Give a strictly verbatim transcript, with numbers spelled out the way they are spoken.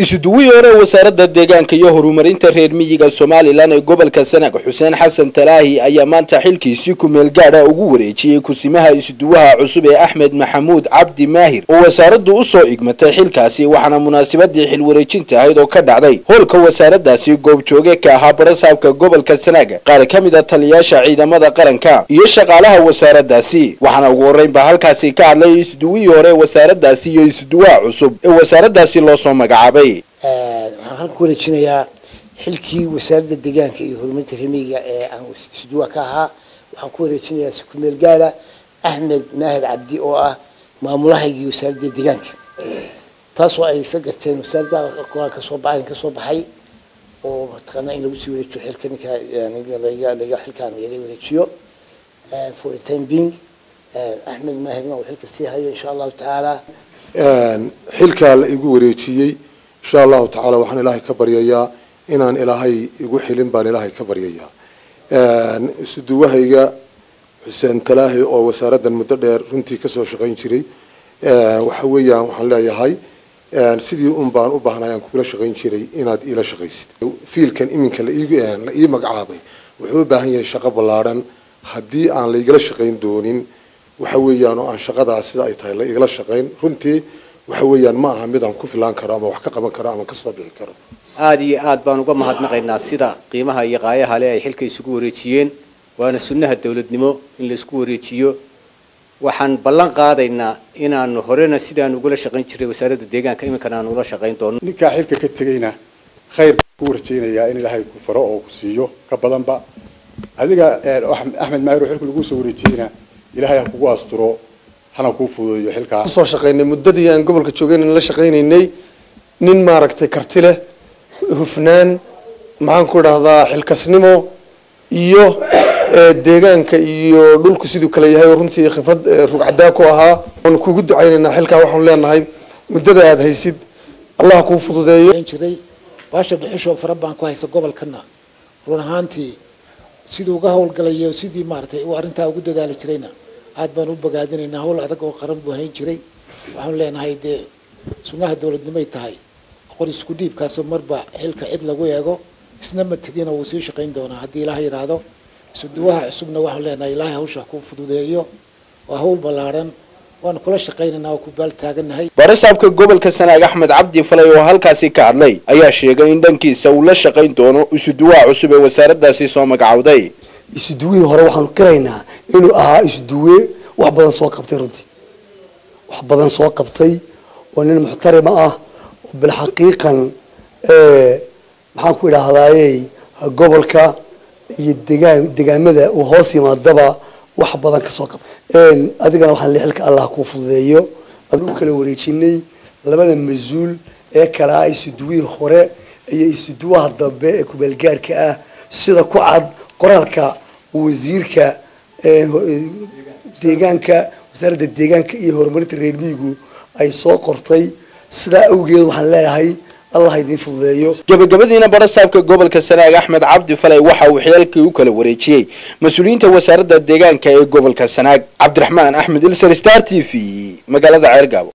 isuduwi hore wasaaradda deegaanka iyo horumarinta reer miyiga Soomaaliland ee gobolka Sanaag Xuseen Xasan Talaahi ayaa maanta xilkiisii ku meel gaar ah ugu wareejiyay kusimaha isuduwaha cusub ee Axmed Maxamuud Cabdi Maahir oo wasaaraddu u soo igmatay xilkaasi waxaana munaasabadii xil wareejinta ahayd oo ka dhacday hoolka wasaaraddaasi goob jooge ka ahaa barasaabka gobolka Sanaag qaar ka mid ah taliyaasha ciidamada qaranka iyo shaqaalaha wasaaraddaasi waxaana ugu horeyn ba halkaasi ka hadlay isuduwi hore wasaaraddaasi iyo isuduwaha cusub ee wasaaraddaasi loo soo magacaabay waxaan ku wareejinayaa xilkii wasaaradda deegaanka iyo horumarinta reer miyiga ee aan isuduwa ka ahaa waxaan ku wareejinayaa si ku meel gaar ah Axmed Maahir Cabdi oo ah maamulahaygii wasaaradda deegaanka taasoo ay isa garteen wasaaradda ka soo baxay ka soo baxay oo taqana in lagu sii wareejiyo xilka ninka aniga laga laga xilkaan laga wareejiyo for the time being Axmed Maahir oo xilka sii hayo insha Allah taala xilka la igu wareejiyay إن شاء الله تعالى وحنا إلهي كبر يا إن أن إلهي يقول حلم بان إلهي كبر يا سدوه يا حسين تلاهي أو وسارد المدرر رنتي كسر شقين شري وحويا وحنا يا هاي سيدي أم بان أبهنا يعني كل شقين شري إن هاد إلى شقيس فيل كان إمين كلا يجي يعني لا يمق عابي وحوي بهني شقب بلارن هدي عن اللي يجلس شقين دونين وحويا أنا عن شقد عسير أي تايل يجلس شقين رنتي وحويان ما عمدهم كفلان كرامة وحقق من كرامة كسب بالكرام. هذه عاد بانو قام هاد نقينا السيدة قيمها يقايا عليها حلك يسكوريتشين وأنا سنها الدولة نمو اللي سكوريتشيو وحن بلان قاعدين إن أنه هرنا السيدة نقول شقين شري وسارد الدجان كيما كنا نقول شقين دون. نكا حلك كتجينا خير كورتشين يا إن لهاي كفراء وكسيو كبلان با. هذيك أحمد ما يروح حلك يقول سوريتشينا إلهاي كوا أسطرو. أنا كوفو يحلك صار شقيني مدتي يعني قبل كتشوجين إن لا شقيني ني نين ماركت كرتله هفنان معن كل هذا حلك سنمو إيوه ديجان كإيوه دول كسيدو كلا يهاي ورنتي خفرد رجع داكو ها ونكو جد عيننا حلك وحنا لنا هاي مدة هذا هيسيد الله كوفو ده ينشري باش بحشوا في ربنا كويس قبل كنا رونا هانتي سيدو جاهول قليه وسيدي مارتي وارنتها وجد ده اللي شرينا aad baan u bogaadinaynaa hawl adag oo qaran buu hayn jiray waxaan leenahay de sunaha dawladnimay tahay qor isku dhiibkaas marba xilka cid lagu eego isna ma tagina uu sii shaqeyn doonaa hadii ilaahay yiraahdo suduwaha cusubna waxaan leenahay ilaahay hawsha ku fududeeyo waa hawl balaaran waan kula shaqeynaynaa oo ku baal taaganahay barasaabka gobolka Sanaag Axmed Cabdi Falay oo halkaasi ka hadlay ayaa sheegay in dhankiisa uu la shaqeyn doono isuduwaha cusub ee wasaaraddaasi soo magacawday isuduwi hore waxaan qiraynaa inuu ahaa isuduwe wax badan soo qabtay runtii wax badan soo qabtay oo nin muxtarim ah oo bil xaqiiqan ee maxaan ku ilaahdayay gobolka iyo deegaan deegaamada uu hoos yimaadaba wax badan ka soo qabtay een adigana waxaan leexilka Allah ku fududeeyo aduu kala wareejinay labada masuul ee kala isuduwi hore iyo isuduwaha dambe ee ku balgaarka ah sida ku cad qoraalka wasiirka deegaanka wasaaradda deegaanka iyo horumarinta reer miyigu ay soo qortay sida awgeed waxaan leeyahay Allah idin fududeeyo gabagabadiina barasaabka gobolka Sanaag Axmed Cabdi Falay waxa uu xilkii u kala wareejiyay mas'uuliyiinta wasaaradda deegaanka ee gobolka Sanaag Cabdiraxmaan Axmed Ilsar Star T V magaalada Ceergaabo.